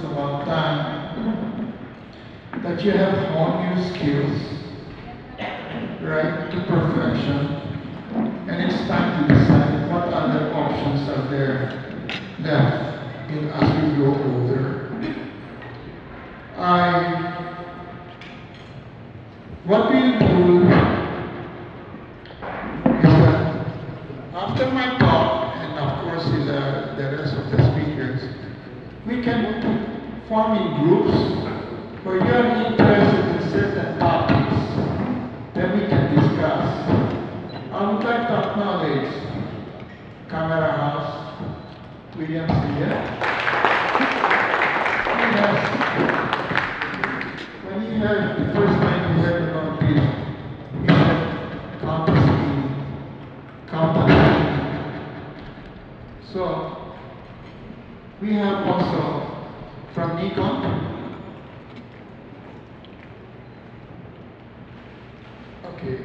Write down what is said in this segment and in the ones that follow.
it's about time that you have honed your skills, right, to perfection, and it's time to decide what other options are there left as we grow older. What we'll do is that after my talk, and of course with the rest of the speakers, we can form in groups where you are interested in certain topics that we can discuss. I would like to acknowledge Camera House, William here. When he heard the first time he heard about this, he said, Countess. So, we have also from Nikon. Okay.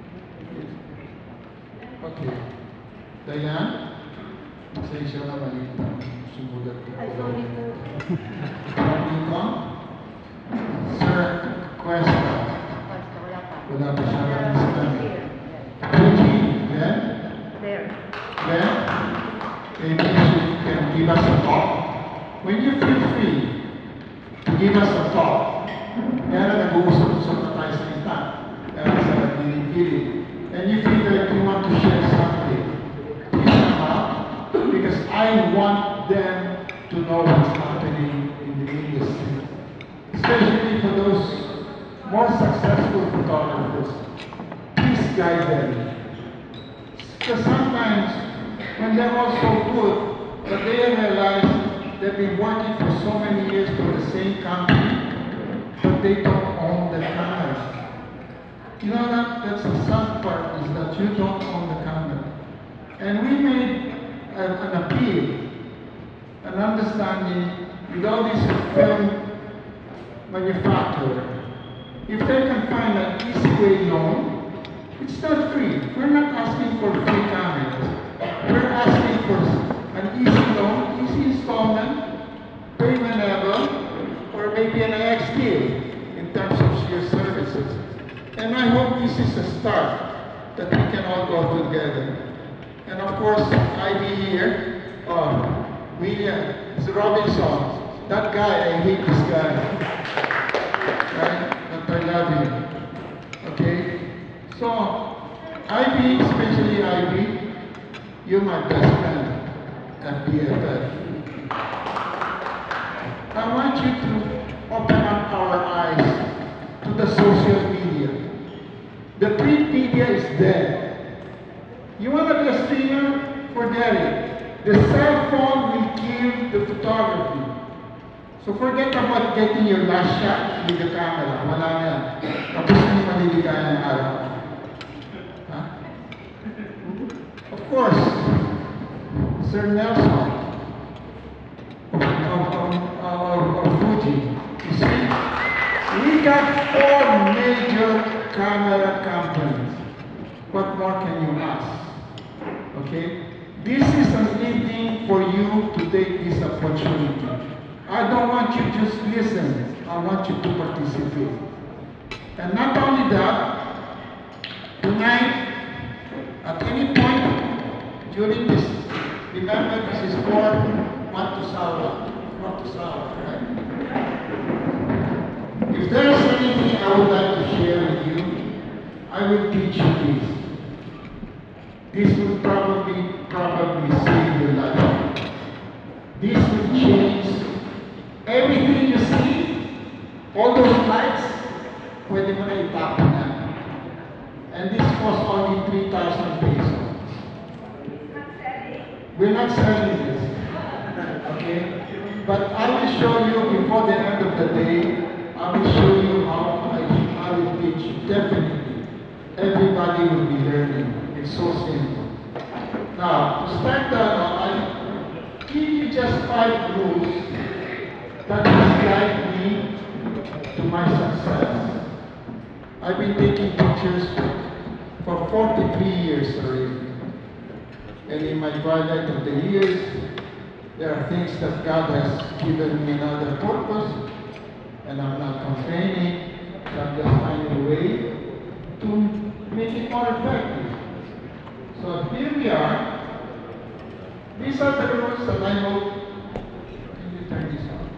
Okay. Diane? Pasensya na maliit ang sumulat ko. From Nikon? Sir Cuesta. Wala pa siya lang sa kanya. Fuji, then? There. Then? Maybe you can give us a talk. When you feel free to give us a talk, meron nag-uusap-usap na tayo sa itan, sa gilid-gilid, and you feel like you want to share something, please come up, because I want them to know what's happening in the industry, especially for those more successful photographers. Please guide them. Because sometimes, when they're all so good, but they realize they've been working for so many years for the same company, but they don't own the camera. You know, that's the sad part, is that you don't own the camera. And we made an appeal, an understanding with all these film manufacturers. If they can find an easy way loan, it's not free. We're not asking for free cameras. We're asking for an easy loan, easy installment, pay whenever, or maybe an AX deal in terms of your services. And I hope this is a start that we can all go together. And of course, Ivy here, William, Robinson, that guy, I hate this guy. Right? But I love him. Okay? So, Ivy, especially Ivy, you're my best friend at BFF. I want you to open up our eyes to the social media. The print media is dead. You want to be a streamer? Forget it. The cell phone will kill the photography. So forget about getting your last shot with the camera. Wala na yan. Tapos na yung maliligaya ng araw. Huh? Of course, Sir Nelson of Fuji. You see, we got 4 major camera companies. What more can you ask? Okay? This is an evening for you to take this opportunity. I don't want you to just listen. I want you to participate. And not only that, tonight, at any point during this, remember this is for Matusawa, right? If there is anything I would like to share with you, I will teach you this. This will probably save your life. This will change everything you see, all those lights, pwede mo na itapon na. And this costs only 3,000 pesos. We're not selling this, okay? But I will show you before the end of the day, I will show you how I will teach you. Definitely, everybody will be learning. It's so simple. Now, to start I'll give you just 5 rules that has guided me to my success. I've been taking pictures for 43 years already. And in my twilight of the years, There are things that God has given me another purpose, and I'm not complaining. So I'm just finding a way to make it more effective. So here we are. These are the rules that I hope. Can you turn this on?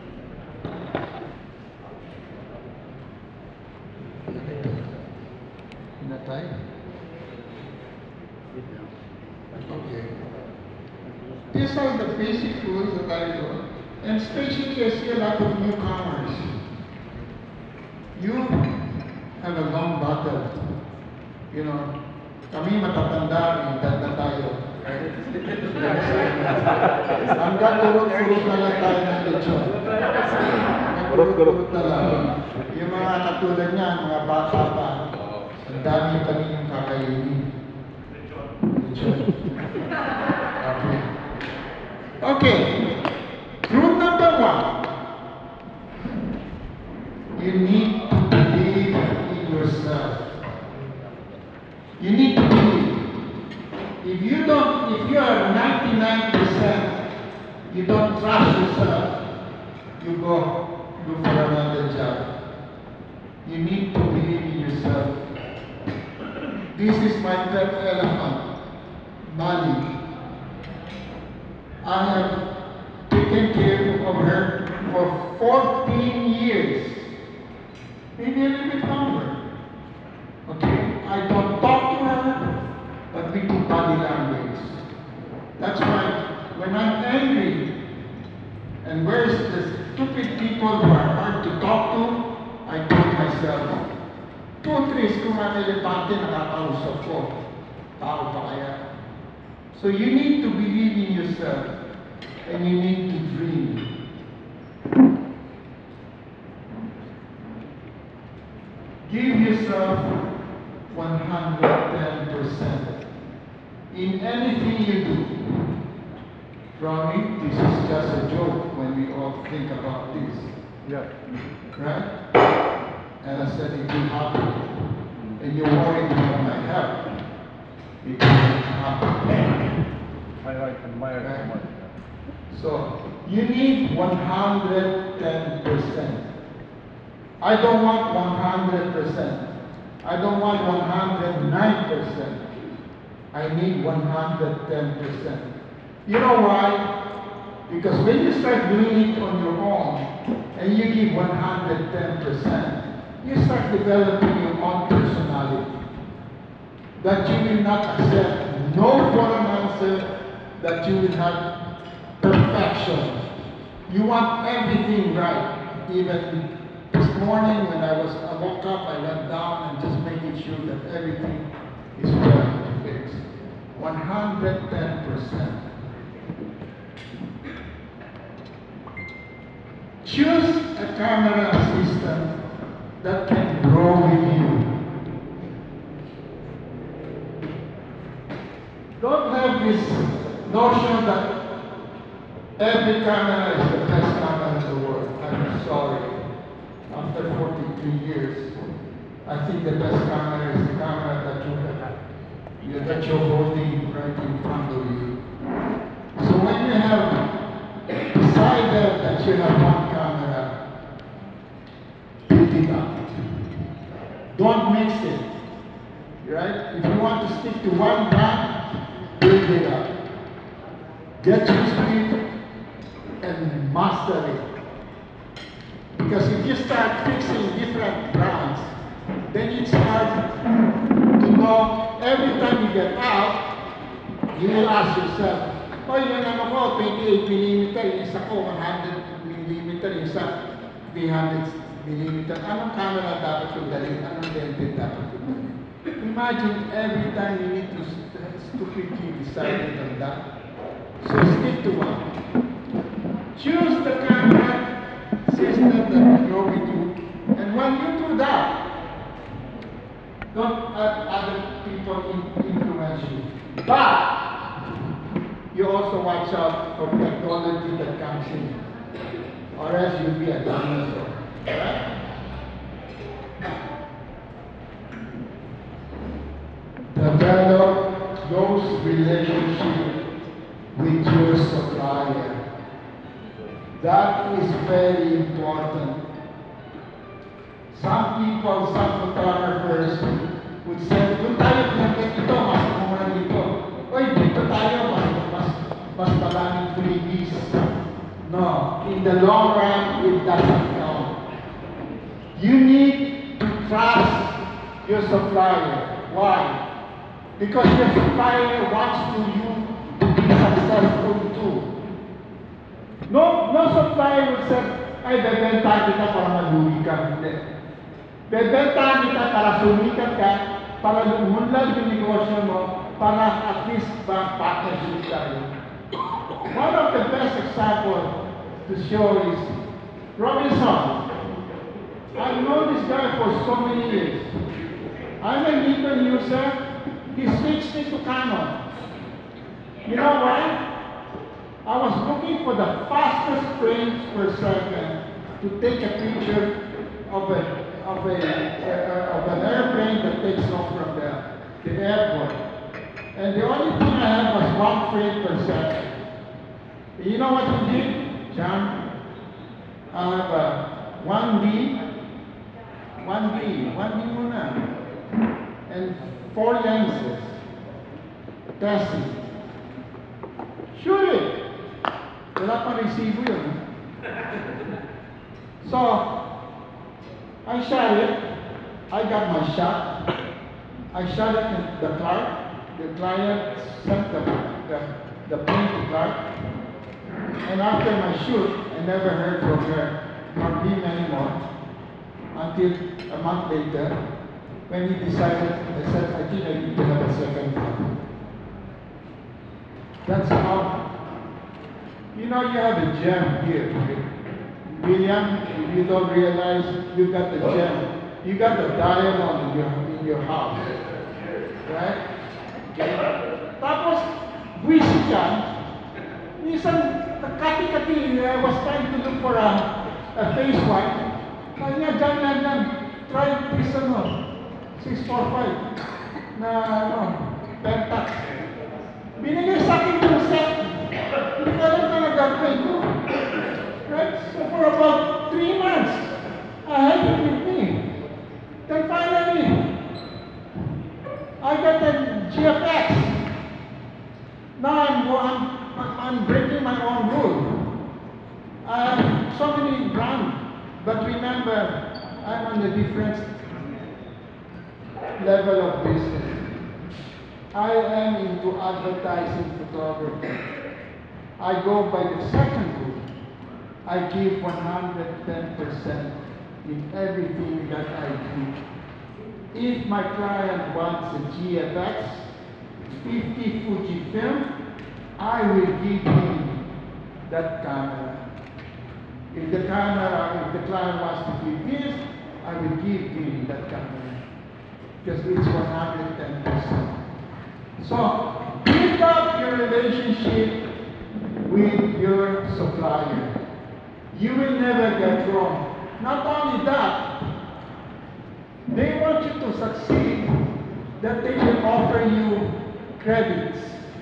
Not tight? Okay. These are the basic rules that I know. And especially I see a lot of newcomers. You have a long battle. You know, kami matatanda, edad na tayo. Hanggang kurot-kurot na lang tayo ng lechon. Kurot-kurot na lang. Yung mga katulad niya, mga bata pa, ang dami pa rin yung kakainin. Lechon. Okay. Okay. Rule number 1. You need to believe in yourself. You need to believe. If you are 99%, you don't trust yourself, you go look for another job. You need to believe in yourself. This is my pet elephant, Molly. I have taken care of her for 14 years. Maybe a little bit longer. Okay? I don't talk to her, but we do body language. That's why when I'm angry, and where's the stupid people who are hard to talk to, I told myself, 2-3 kung ang elepante nakakausap ko. Tao pa kaya? So you need to believe in yourself, and you need to dream. Give yourself 110% in anything you do. Ronnie, this is just a joke when we all think about this. Yeah. Right? And I said it will happen. And you're worried about my health. It will happen. Right? So, you need 110%. I don't want 100%. I don't want 109%. I need 110%. You know why? Because when you start doing it on your own and you give 110%, you start developing your own personality. That you will not accept no for an answer, that you will have perfection. You want everything right. Even this morning when I woke up, I went down and just making sure that everything is well fixed. 110%. Choose a camera system that can grow with you. Don't have this notion that every camera is the best camera in the world. I'm sorry. After 43 years, I think the best camera is the camera that you're holding right in front of you. So when you have decided that you have one camera, pick it up. Don't mix it. Right? If you want to stick to one brand, build it up. Get used to it and master it. Because if you start fixing different brands, then it's hard to know. Every time you get out, you will ask yourself, oh, yung ano ko, 28mm, yung isa ko, 100mm, yung isa, 300mm. Anong camera dapat yung dalhin? Anong lente dapat yung dalhin? Imagine every time you need to stupidly decide on that. So stick to one. Choose the camera system that will go with you. And when you do that, don't let other people influence you. But you also watch out for technology that comes in, or else you'll be a dinosaur. Right? Develop close relationship with your supplier. That is very important. Some people, some photographers would say, kung tayo pinagkat ito, mas mura dito. Oy, dito tayo, mas maraming freebies. No, in the long run, it doesn't count. You need to trust your supplier. Why? Because your supplier wants you to be successful too. No supplier would say, ay, bebenta kita para maluwi ka. Hindi. Bebenta kita para sumikat ka, para lumunlad yung negosyo mo, para at least partnership tayo. One of the best examples to show is Robinson. I've known this guy for so many years. I'm a Nikon user. He switched me to Canon. You know why? I was looking for the fastest frames per second to take a picture of an airplane that takes off from the airport. And the only thing I had was 1 frame per second. You know what he did, John? I have 1D muna, and 4 lenses. Testing. Shoot it! Wala pang resibo yun. So, I shot it. I got my shot. I shot it in the Clark. The client sent the plane to Clark. And after my shoot, I never heard from her, from him anymore, until a month later, when he decided, I said, I think I need to have a second one. That's how, you know, you have a gem here. William, if you don't realize, you got the gem. You got the diamond in your house. Right? Okay. Tapos, busy ka. Minsan, kati-kati, I was trying to look for a face wipe. Kaya nga, dyan. Try this, 645 na, Pentax. Binigay sa akin yung set. Hindi ko alam na nag-gagawin ko. Right? So for about 3 months, I had it with me. Then finally, I got a GFX. Now I'm breaking my own rule. I have so many brands, but remember, I'm on a different level of business. I am into advertising photography. I go by the second rule. I give 110% in everything that I do. If my client wants a GFX, 50 Fujifilm, I will give him that camera. If the client wants to give this, I will give him that camera. Because it's 110%. So, build up your relationship with your supplier. You will never get wrong. Not only that, they want you to succeed, that they will offer you credits.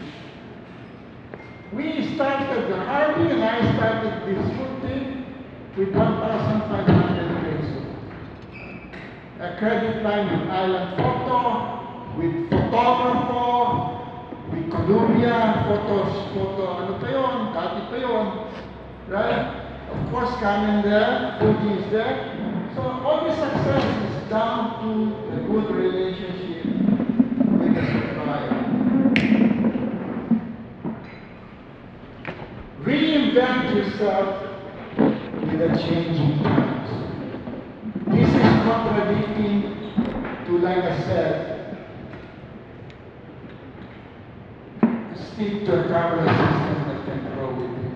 We started, Harvey and I started this whole thing with 1,500 pesos. A credit line with Island Photo, with photographer, with Columbia, photo, ano pa yun, dati pa yun, right? Of course, Canon there, Fuji is there. So all the success is down to a good relationship with the supplier. Reinvent yourself with the changing times. This is contradicting to, like I said, stick to a camera system that can grow with you.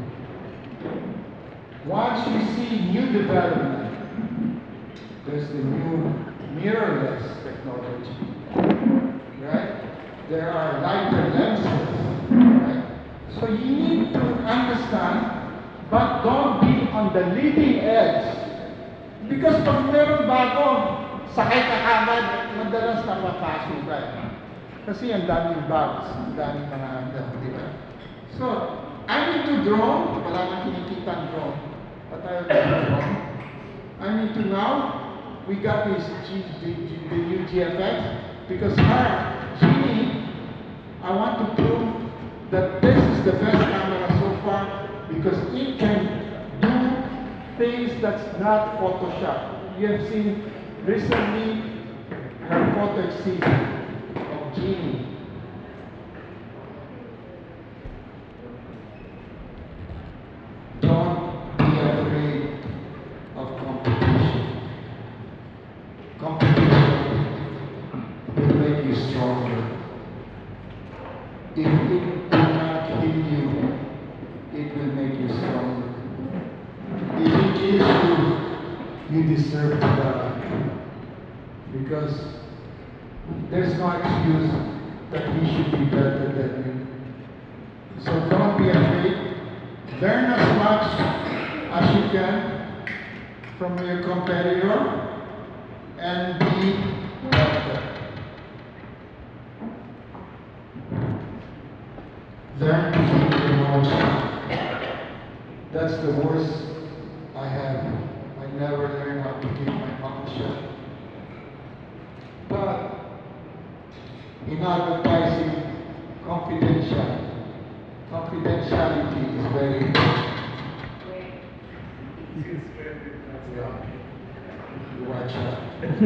Once you see new development, there's the new mirrorless technology, right? There are lighter lenses, right? So you need to understand, but don't be on the leading edge. Because pag meron bago, sakay ka agad, madalas napapaso ka. Kasi ang daming bugs, ang daming mga di ba? So, I'm into drone, wala nang kinikita ang drone. I'll be wrong. I mean, to now, we got this the new GFX because her, Jeannie, I want to prove that this is the best camera so far because it can do things that's not Photoshop. You have seen recently her photo exhibit of Jeannie. Don't be afraid of competition. Competition will make you stronger. If it will not kill you, it will make you stronger. If it kills you, you deserve to die. Because there's no excuse that he should be better than you. So don't be afraid. Learn as much as you can from your competitor and be better. Learn to keep your mouth shut. That's the worst I have. I never learned how to keep my mouth shut. But in advertising, confidentiality is very important. Yeah. You watch out.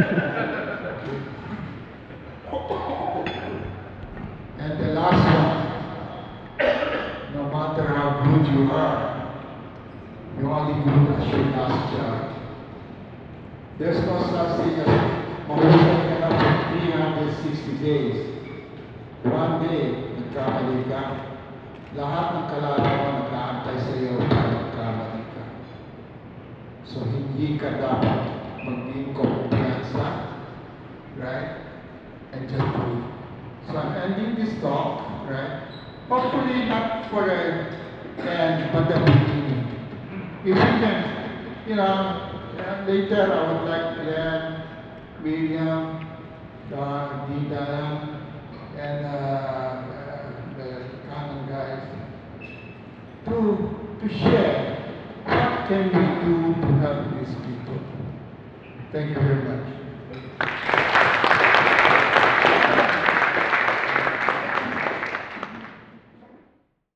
And the last one, no matter how good you are, you're only good as your last job. There's no such thing as mahusay ka na for 360 days. One day, nagkamali ka, lahat ng kalala mo nag-aantay sa iyo para magkamali ka. So hindi ka dapat maging kumpiyansa, right? And just do it. So I'm ending this talk, right? Hopefully not for an end, but the beginning. If you can, later I would like Glenn, William, Diane, and the Canon guys to share what can we do to help these people. Thank you very much.